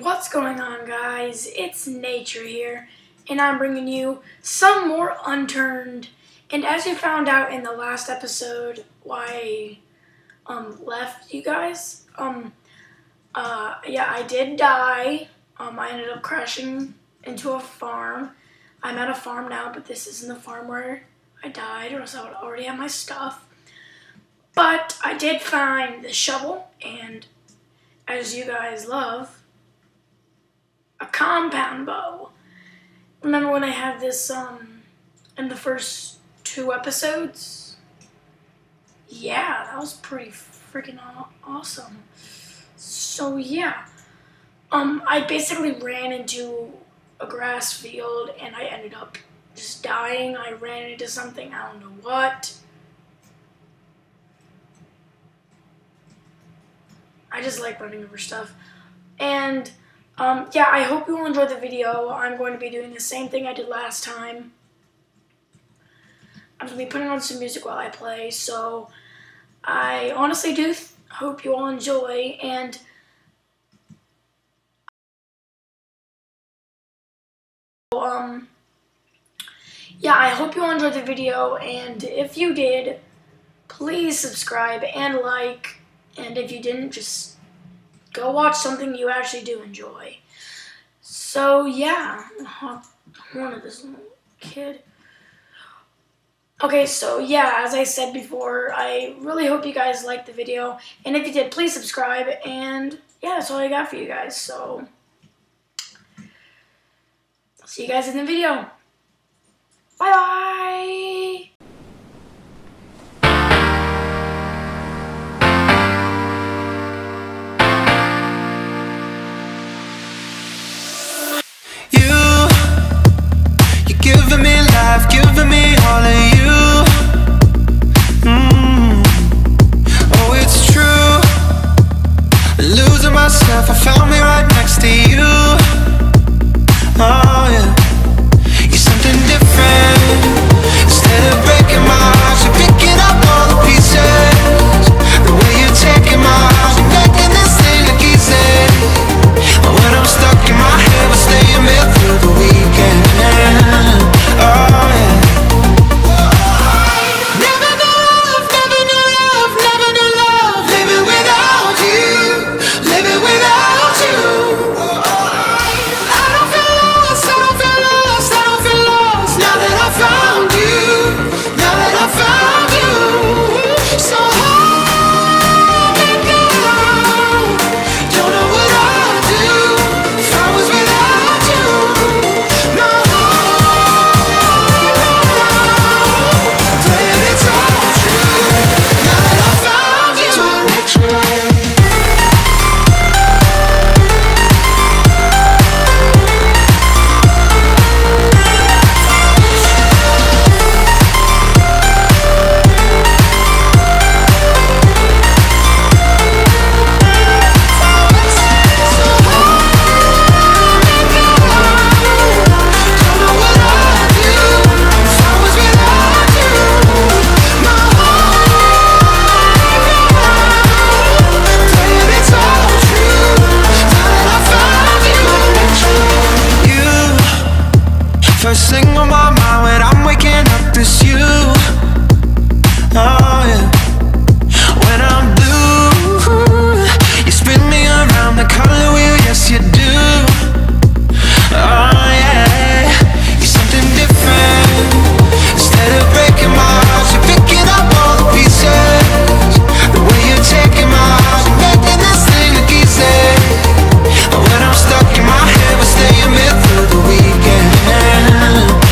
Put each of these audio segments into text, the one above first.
What's going on, guys? It's Nature here, and I'm bringing you some more Unturned. And as you found out in the last episode, why I left you guys, yeah, I did die. I ended up crashing into a farm. I'm at a farm now, but this isn't the farm where I died, or else I would already have my stuff. But I did find the shovel, and as you guys love, a compound bow. Remember when I had this in the first 2 episodes? Yeah, that was pretty freaking awesome. So yeah, I basically ran into a grass field and I ended up just dying. I ran into something, I don't know what. I just like running over stuff. And yeah, I hope you all enjoyed the video. I'm going to be doing the same thing I did last time. I'm going to be putting on some music while I play, so I honestly do hope you all enjoy, and yeah, I hope you all enjoyed the video, and if you did, please subscribe and like, and if you didn't, just go watch something you actually do enjoy. So yeah, one of this little kid. Okay, so yeah, as I said before, I really hope you guys liked the video, and if you did, please subscribe, and yeah, that's all I got for you guys, so I'll see you guys in the video. Bye-bye! Giving me life, giving me all of you. Oh, it's true. Losing myself, I found me right next to you. Oh yeah, you're something different. Instead of breaking my heart, you're picking up all the pieces. The way you're taking my heart, you're making this thing look easy. When I'm stuck in my head, we're staying there through the weekend. Oh yeah. Never knew love, never knew love, never knew love. Living without you, living without you. I don't feel lost, I don't feel lost, I don't feel lost. Now that I found you, now that I found you. So hold me down. Don't know what I'd do if I was without you. No. First thing on my mind when I'm waking up is you. Oh yeah. When I'm blue, you spin me around the color wheel, yes you do. Oh yeah, you're something different. Instead of breaking my heart, you're picking up all the pieces. The way you're taking my heart, you're making this thing look easy. When I'm stuck in my head, we're staying there through the weekend.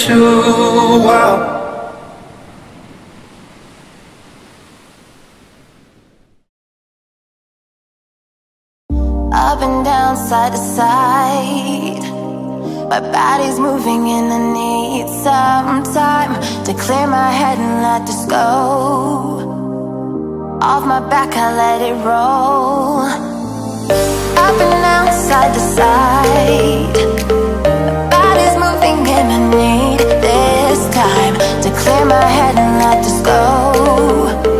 too. Wow. Up and down, side to side, my body's moving and I need some time to clear my head and let this go. Off my back, I let it roll. Up and down, side to side, my body's moving and I need this time to clear my head and let this go.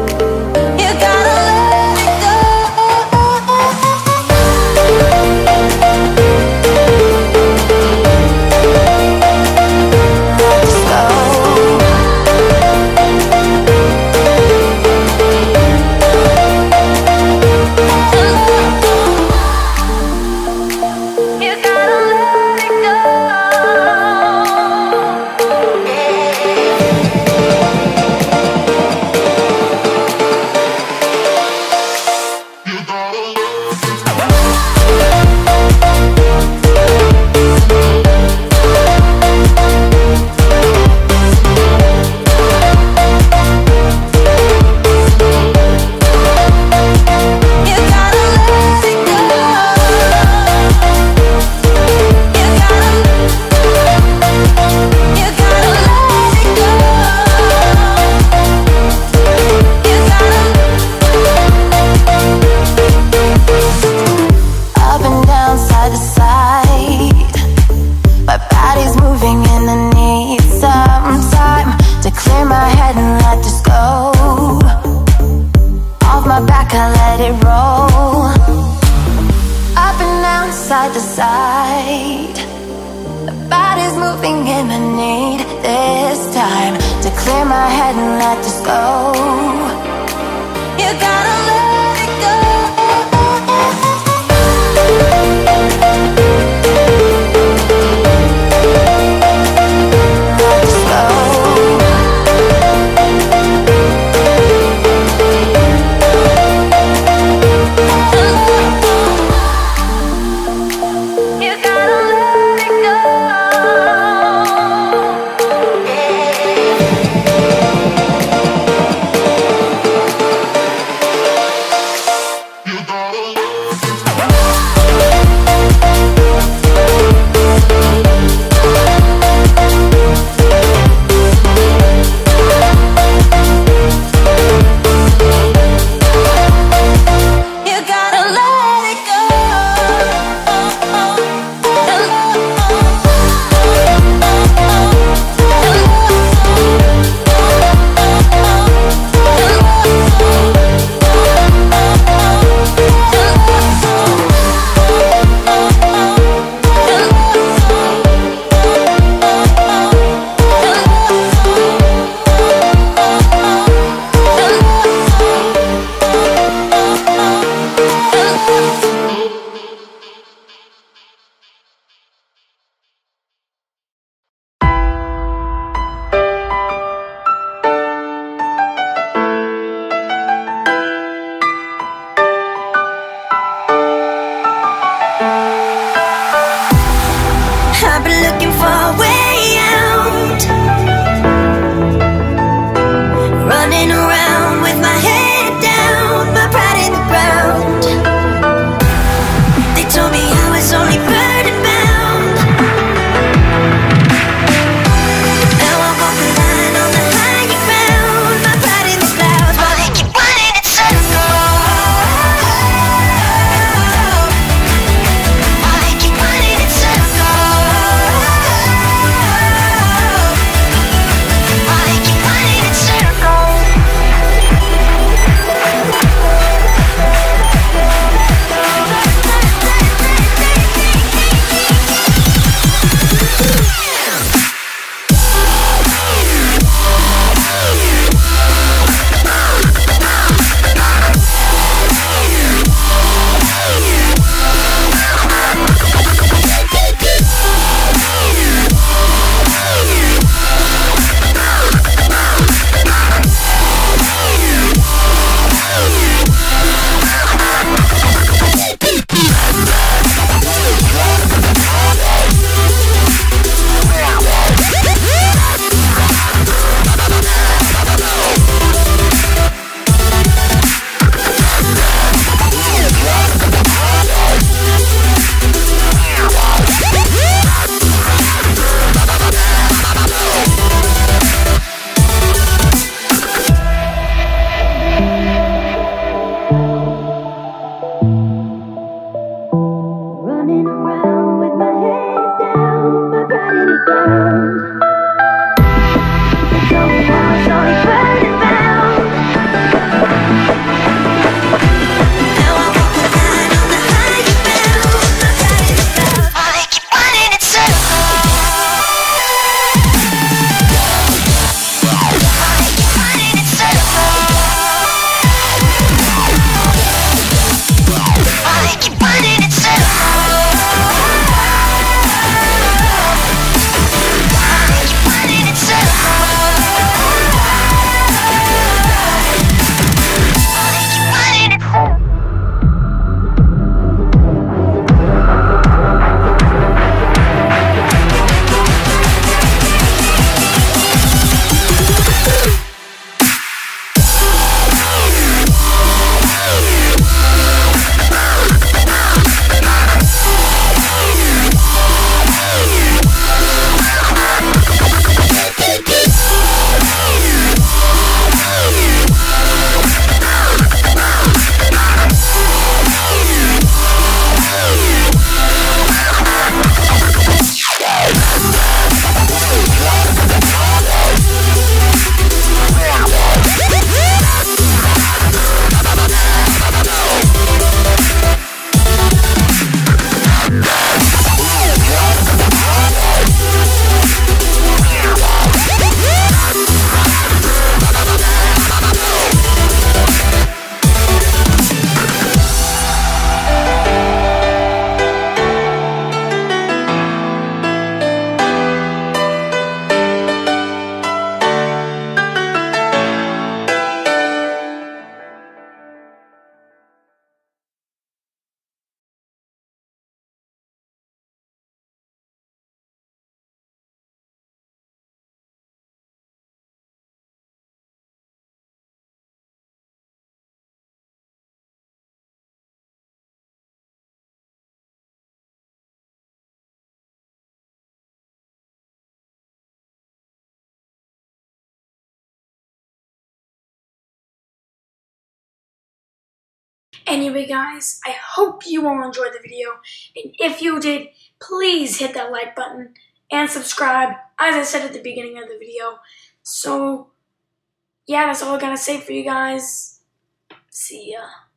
Anyway, guys, I hope you all enjoyed the video, and if you did, please hit that like button and subscribe, as I said at the beginning of the video. So, yeah, that's all I gotta say for you guys. See ya.